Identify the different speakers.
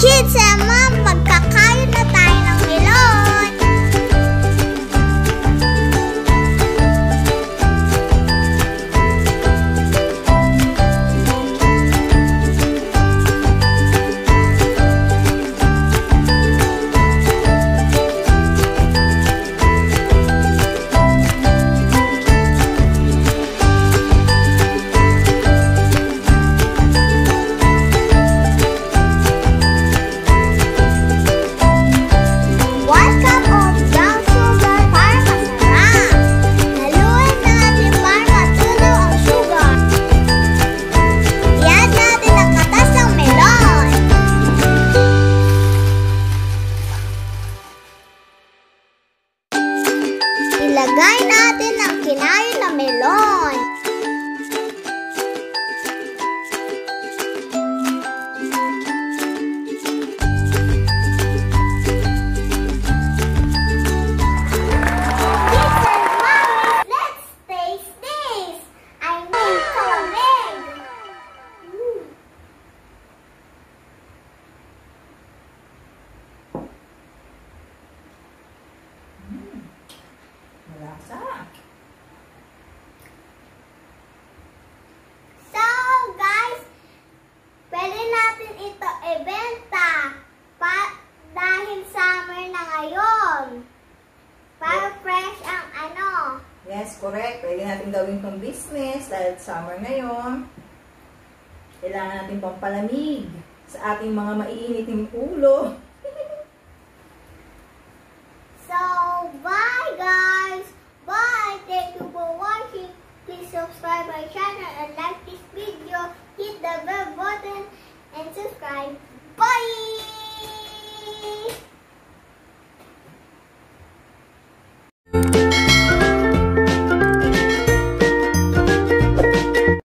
Speaker 1: Kids and Mom, magkakain na tayo ng melon! Ilagay natin ang kinain na melon. Kids and Mommies, let's taste this! I need Palamig!
Speaker 2: Malasa.
Speaker 1: So guys, pwede natin ito ibenta dahil summer na ngayon. Para fresh ang ano.
Speaker 2: Yes, correct. Pwede natin gawin itong business dahil summer ngayon. Kailangan natin pampalamig sa ating mga maiiniting ulo.